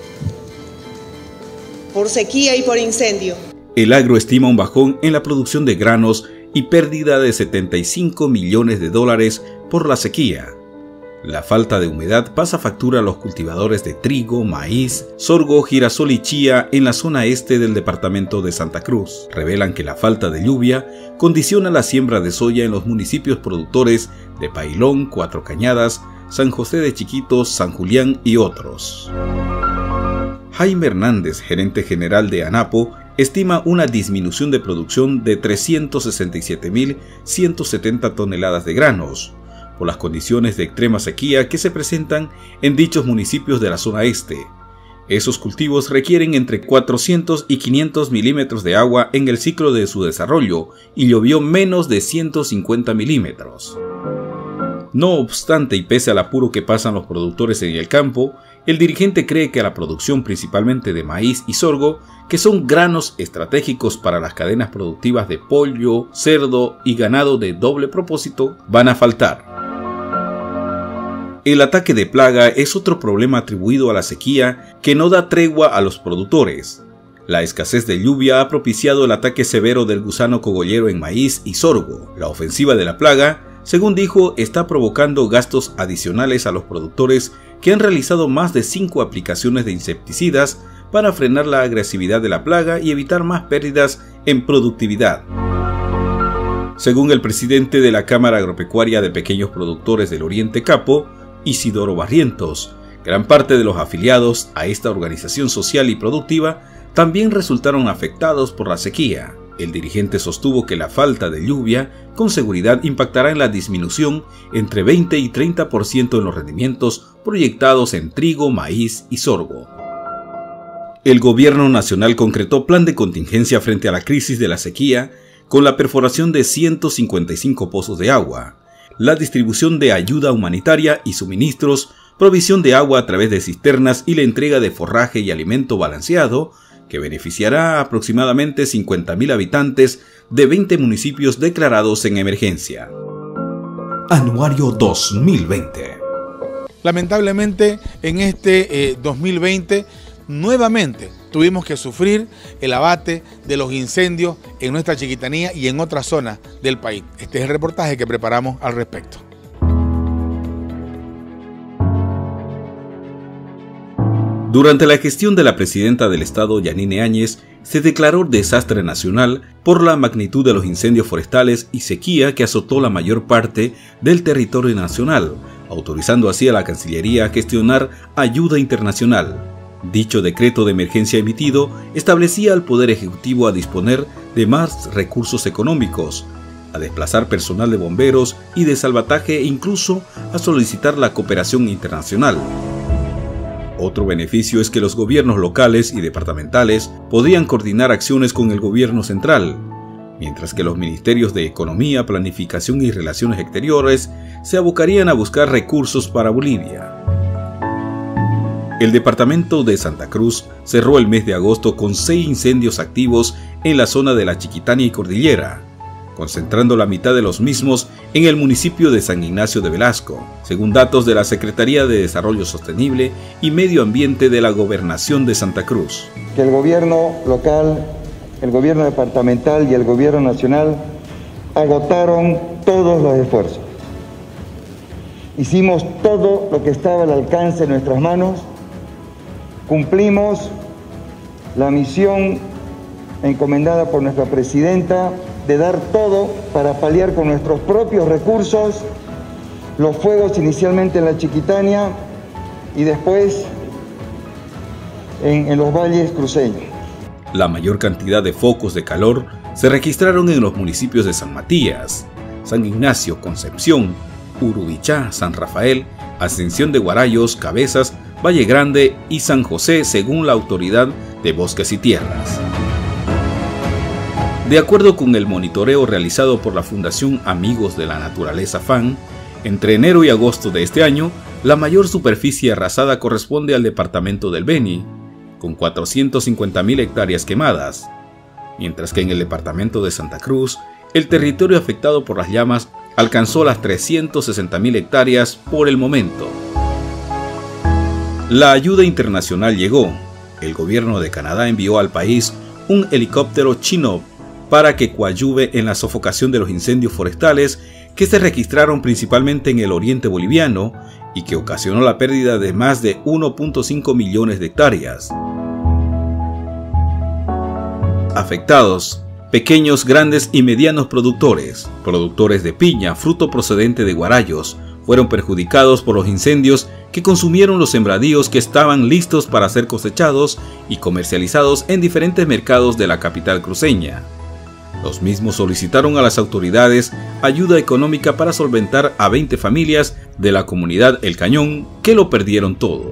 por sequía y por incendio. El agro estima un bajón en la producción de granos y pérdida de 75 millones de dólares por la sequía. La falta de humedad pasa factura a los cultivadores de trigo, maíz, sorgo, girasol y chía en la zona este del departamento de Santa Cruz. Revelan que la falta de lluvia condiciona la siembra de soya en los municipios productores de Pailón, Cuatro Cañadas, San José de Chiquitos, San Julián y otros. Jaime Hernández, gerente general de ANAPO, estima una disminución de producción de 367.170 toneladas de granos, por las condiciones de extrema sequía que se presentan en dichos municipios de la zona este. Esos cultivos requieren entre 400 y 500 milímetros de agua en el ciclo de su desarrollo y llovió menos de 150 milímetros. No obstante, y pese al apuro que pasan los productores en el campo, el dirigente cree que la producción principalmente de maíz y sorgo, que son granos estratégicos para las cadenas productivas de pollo, cerdo y ganado de doble propósito, van a faltar. El ataque de plaga es otro problema atribuido a la sequía que no da tregua a los productores. La escasez de lluvia ha propiciado el ataque severo del gusano cogollero en maíz y sorgo. La ofensiva de la plaga, según dijo, está provocando gastos adicionales a los productores que han realizado más de 5 aplicaciones de insecticidas para frenar la agresividad de la plaga y evitar más pérdidas en productividad. Según el presidente de la Cámara Agropecuaria de Pequeños Productores del Oriente Capo, Isidoro Barrientos, gran parte de los afiliados a esta organización social y productiva también resultaron afectados por la sequía. El dirigente sostuvo que la falta de lluvia con seguridad impactará en la disminución entre 20 y 30% en los rendimientos proyectados en trigo, maíz y sorgo. El gobierno nacional concretó plan de contingencia frente a la crisis de la sequía con la perforación de 155 pozos de agua, la distribución de ayuda humanitaria y suministros, provisión de agua a través de cisternas y la entrega de forraje y alimento balanceado, que beneficiará a aproximadamente 50.000 habitantes de 20 municipios declarados en emergencia. Anuario 2020. Lamentablemente, en este 2020, nuevamente tuvimos que sufrir el abate de los incendios en nuestra Chiquitanía y en otras zonas del país. Este es el reportaje que preparamos al respecto. Durante la gestión de la presidenta del Estado, Yanine Áñez, se declaró desastre nacional por la magnitud de los incendios forestales y sequía que azotó la mayor parte del territorio nacional, autorizando así a la Cancillería a gestionar ayuda internacional. Dicho decreto de emergencia emitido establecía al Poder Ejecutivo a disponer de más recursos económicos, a desplazar personal de bomberos y de salvataje e incluso a solicitar la cooperación internacional. Otro beneficio es que los gobiernos locales y departamentales podrían coordinar acciones con el gobierno central, mientras que los ministerios de Economía, Planificación y Relaciones Exteriores se abocarían a buscar recursos para Bolivia. El departamento de Santa Cruz cerró el mes de agosto con 6 incendios activos en la zona de la Chiquitania y Cordillera, concentrando la mitad de los mismos en el municipio de San Ignacio de Velasco, según datos de la Secretaría de Desarrollo Sostenible y Medio Ambiente de la Gobernación de Santa Cruz. Que el gobierno local, el gobierno departamental y el gobierno nacional agotaron todos los esfuerzos. hicimos todo lo que estaba al alcance de nuestras manos, cumplimos la misión encomendada por nuestra presidenta de dar todo para paliar con nuestros propios recursos los fuegos inicialmente en la Chiquitania y después en los valles cruceños. La mayor cantidad de focos de calor se registraron en los municipios de San Matías, San Ignacio, Concepción, Urubichá, San Rafael, Ascensión de Guarayos, Cabezas, Valle Grande y San José, según la Autoridad de Bosques y Tierras. De acuerdo con el monitoreo realizado por la Fundación Amigos de la Naturaleza FAN, entre enero y agosto de este año, la mayor superficie arrasada corresponde al departamento del Beni, con 450.000 hectáreas quemadas, mientras que en el departamento de Santa Cruz, el territorio afectado por las llamas alcanzó las 360.000 hectáreas por el momento. La ayuda internacional llegó. El gobierno de Canadá envió al país un helicóptero Chinook para que coadyuve en la sofocación de los incendios forestales que se registraron principalmente en el oriente boliviano y que ocasionó la pérdida de más de 1.5 millones de hectáreas. Afectados: pequeños, grandes y medianos productores, productores de piña, fruto procedente de Guarayos, fueron perjudicados por los incendios que consumieron los sembradíos que estaban listos para ser cosechados y comercializados en diferentes mercados de la capital cruceña. Los mismos solicitaron a las autoridades ayuda económica para solventar a 20 familias de la comunidad El Cañón que lo perdieron todo.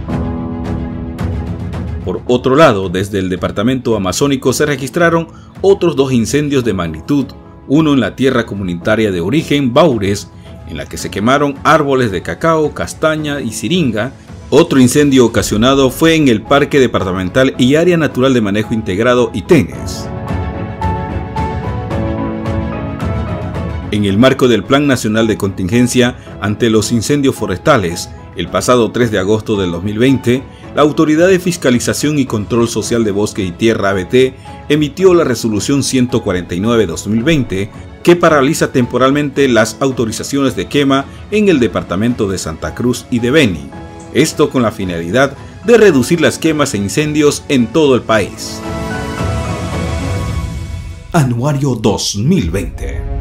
Por otro lado, desde el departamento amazónico se registraron otros 2 incendios de magnitud, uno en la tierra comunitaria de origen, Baures, en la que se quemaron árboles de cacao, castaña y siringa. Otro incendio ocasionado fue en el Parque Departamental y Área Natural de Manejo Integrado Itenes. En el marco del Plan Nacional de Contingencia ante los incendios forestales, el pasado 3 de agosto del 2020, la Autoridad de Fiscalización y Control Social de Bosque y Tierra ABT emitió la Resolución 149/2020 que paraliza temporalmente las autorizaciones de quema en el departamento de Santa Cruz y de Beni. Esto con la finalidad de reducir las quemas e incendios en todo el país. Anuario 2020.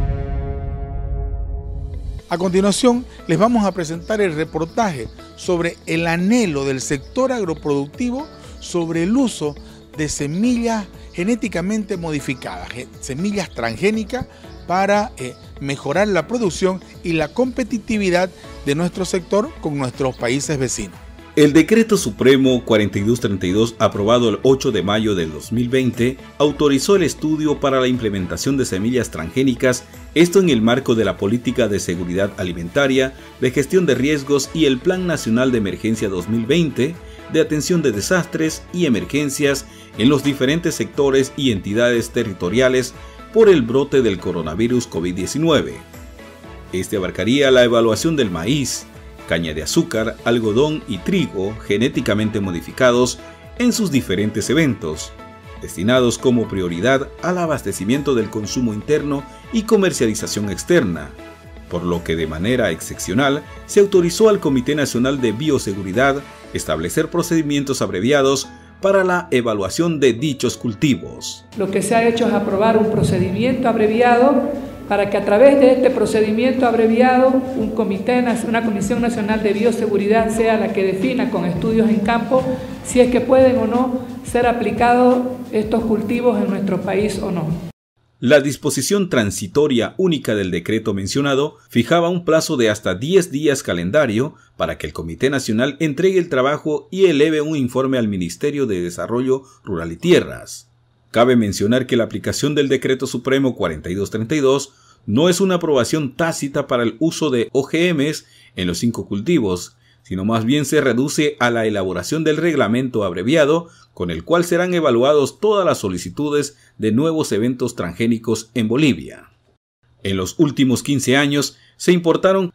A continuación, les vamos a presentar el reportaje sobre el anhelo del sector agroproductivo sobre el uso de semillas genéticamente modificadas, semillas transgénicas, para mejorar la producción y la competitividad de nuestro sector con nuestros países vecinos. El Decreto Supremo 4232, aprobado el 8 de mayo del 2020, autorizó el estudio para la implementación de semillas transgénicas, esto en el marco de la Política de Seguridad Alimentaria, de Gestión de Riesgos y el Plan Nacional de Emergencia 2020, de Atención de Desastres y Emergencias en los diferentes sectores y entidades territoriales por el brote del coronavirus COVID-19. Este abarcaría la evaluación del maíz, caña de azúcar, algodón y trigo genéticamente modificados en sus diferentes eventos, destinados como prioridad al abastecimiento del consumo interno y comercialización externa, por lo que de manera excepcional se autorizó al Comité Nacional de Bioseguridad establecer procedimientos abreviados para la evaluación de dichos cultivos. Lo que se ha hecho es aprobar un procedimiento abreviado para que a través de este procedimiento abreviado una Comisión Nacional de Bioseguridad sea la que defina con estudios en campo si es que pueden o no ser aplicados estos cultivos en nuestro país o no. La disposición transitoria única del decreto mencionado fijaba un plazo de hasta 10 días calendario para que el Comité Nacional entregue el trabajo y eleve un informe al Ministerio de Desarrollo Rural y Tierras. Cabe mencionar que la aplicación del Decreto Supremo 4232 no es una aprobación tácita para el uso de OGMs en los 5 cultivos, sino más bien se reduce a la elaboración del reglamento abreviado con el cual serán evaluados todas las solicitudes de nuevos eventos transgénicos en Bolivia. En los últimos 15 años se importaron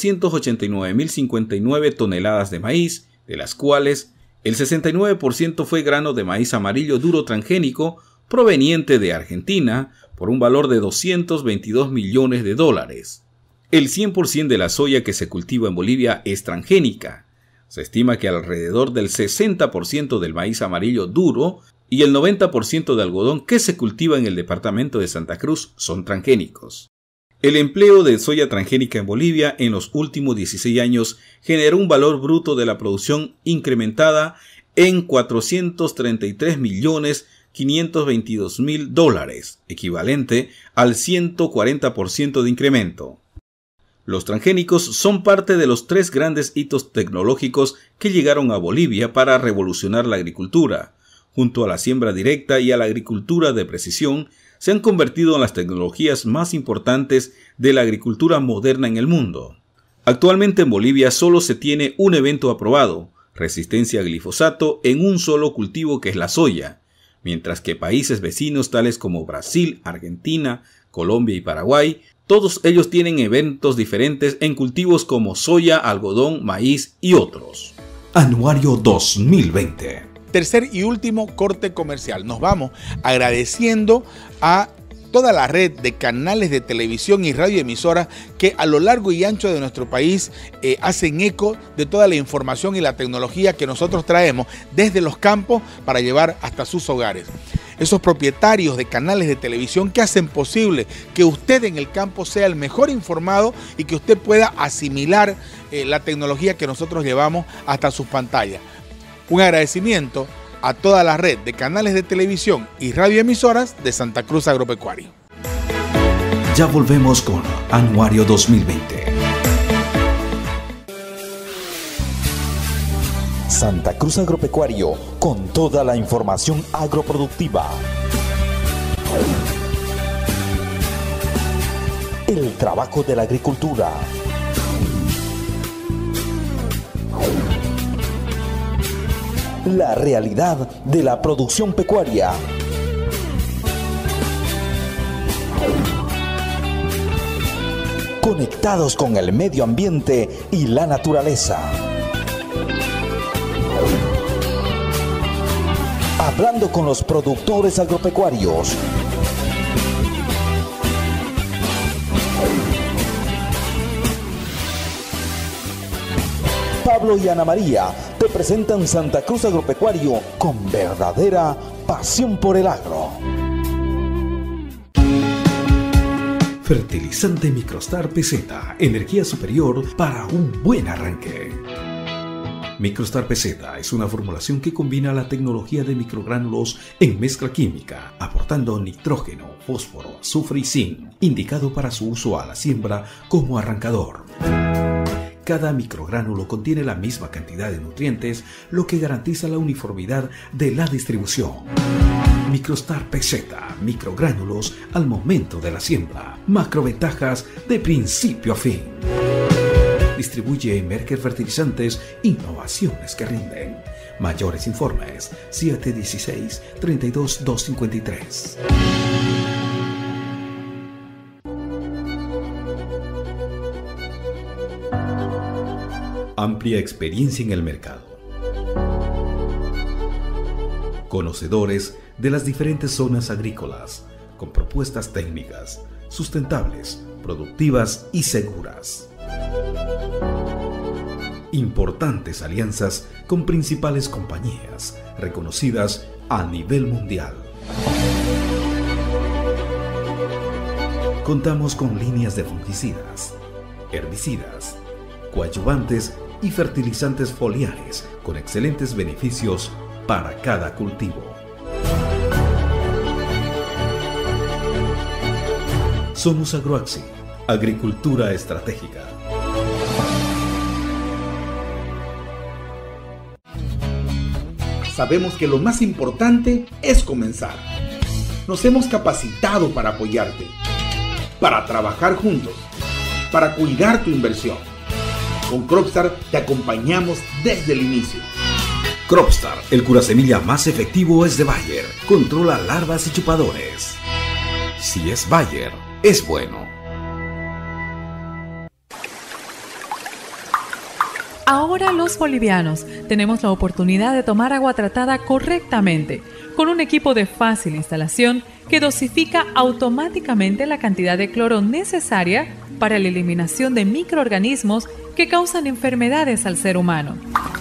489.059 toneladas de maíz, de las cuales el 69% fue grano de maíz amarillo duro transgénico proveniente de Argentina por un valor de $222 millones. El 100% de la soya que se cultiva en Bolivia es transgénica. Se estima que alrededor del 60% del maíz amarillo duro y el 90% de algodón que se cultiva en el departamento de Santa Cruz son transgénicos. El empleo de soya transgénica en Bolivia en los últimos 16 años generó un valor bruto de la producción incrementada en $433.522.000, equivalente al 140% de incremento. Los transgénicos son parte de los 3 grandes hitos tecnológicos que llegaron a Bolivia para revolucionar la agricultura. Junto a la siembra directa y a la agricultura de precisión, se han convertido en las tecnologías más importantes de la agricultura moderna en el mundo. Actualmente en Bolivia solo se tiene un evento aprobado, resistencia a glifosato, en un solo cultivo que es la soya, mientras que países vecinos tales como Brasil, Argentina, Colombia y Paraguay, todos ellos tienen eventos diferentes en cultivos como soya, algodón, maíz y otros. Anuario 2020. Tercer y último corte comercial. Nos vamos agradeciendo a toda la red de canales de televisión y radioemisoras que a lo largo y ancho de nuestro país hacen eco de toda la información y la tecnología que nosotros traemos desde los campos para llevar hasta sus hogares. Esos propietarios de canales de televisión que hacen posible que usted en el campo sea el mejor informado y que usted pueda asimilar la tecnología que nosotros llevamos hasta sus pantallas. Un agradecimiento a toda la red de canales de televisión y radioemisoras de Santa Cruz Agropecuario. Ya volvemos con Anuario 2020. Santa Cruz Agropecuario, con toda la información agroproductiva. El trabajo de la agricultura. La realidad de la producción pecuaria. Conectados con el medio ambiente y la naturaleza. Hablando con los productores agropecuarios. Pablo y Ana María te presentan Santa Cruz Agropecuario con verdadera pasión por el agro. Fertilizante Microstar PZ, energía superior para un buen arranque. Microstar PZ es una formulación que combina la tecnología de microgránulos en mezcla química, aportando nitrógeno, fósforo, azufre y zinc, indicado para su uso a la siembra como arrancador. Cada microgránulo contiene la misma cantidad de nutrientes, lo que garantiza la uniformidad de la distribución. Microstar PZ, microgránulos al momento de la siembra. Macroventajas de principio a fin. Distribuye Mercker Fertilizantes, innovaciones que rinden. Mayores informes 716-32253. Amplia experiencia en el mercado. Conocedores de las diferentes zonas agrícolas, con propuestas técnicas, sustentables, productivas y seguras. Importantes alianzas con principales compañías reconocidas a nivel mundial. Contamos con líneas de fungicidas, herbicidas, coadyuvantes y fertilizantes foliares con excelentes beneficios para cada cultivo. Somos Agroaxi, agricultura estratégica. Sabemos que lo más importante es comenzar. Nos hemos capacitado para apoyarte, para trabajar juntos, para cuidar tu inversión. Con Cropstar te acompañamos desde el inicio. Cropstar, el curasemilla más efectivo es de Bayer. Controla larvas y chupadores. Si es Bayer, es bueno. Ahora los bolivianos tenemos la oportunidad de tomar agua tratada correctamente, con un equipo de fácil instalación que dosifica automáticamente la cantidad de cloro necesaria para la eliminación de microorganismos que causan enfermedades al ser humano.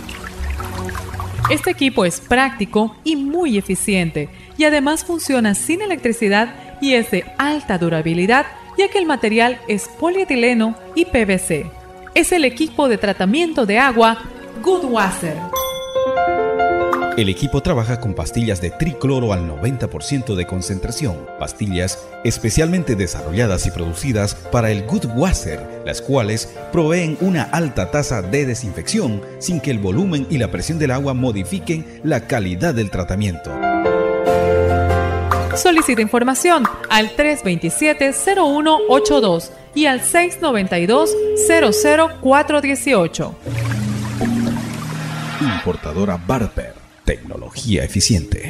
Este equipo es práctico y muy eficiente y además funciona sin electricidad y es de alta durabilidad, ya que el material es polietileno y PVC. Es el equipo de tratamiento de agua Goodwasser. El equipo trabaja con pastillas de tricloro al 90% de concentración, pastillas especialmente desarrolladas y producidas para el Goodwasser, las cuales proveen una alta tasa de desinfección sin que el volumen y la presión del agua modifiquen la calidad del tratamiento. Solicita información al 327-0182 y al 692-00418. Importadora Barper, tecnología eficiente.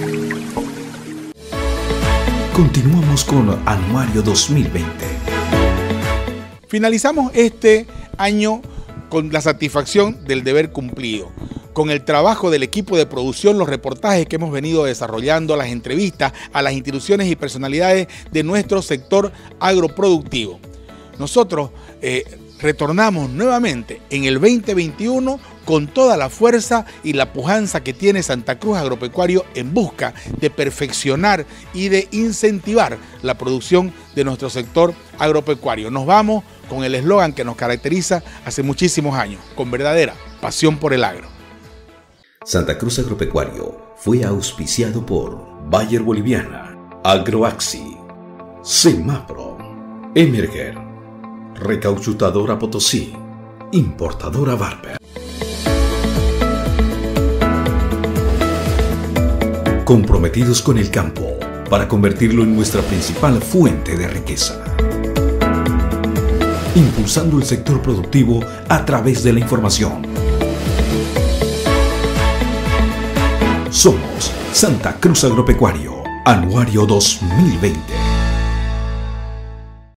Continuamos con Anuario 2020. Finalizamos este año con la satisfacción del deber cumplido, con el trabajo del equipo de producción, los reportajes que hemos venido desarrollando, las entrevistas a las instituciones y personalidades de nuestro sector agroproductivo. Nosotros retornamos nuevamente en el 2021 con toda la fuerza y la pujanza que tiene Santa Cruz Agropecuario en busca de perfeccionar y de incentivar la producción de nuestro sector agropecuario. Nos vamos con el eslogan que nos caracteriza hace muchísimos años, con verdadera pasión por el agro. Santa Cruz Agropecuario fue auspiciado por Bayer Boliviana, Agroaxi, Semapro, Emerger, Recauchutadora Potosí, Importadora Barber. Comprometidos con el campo para convertirlo en nuestra principal fuente de riqueza. Impulsando el sector productivo a través de la información. Somos Santa Cruz Agropecuario, Anuario 2020.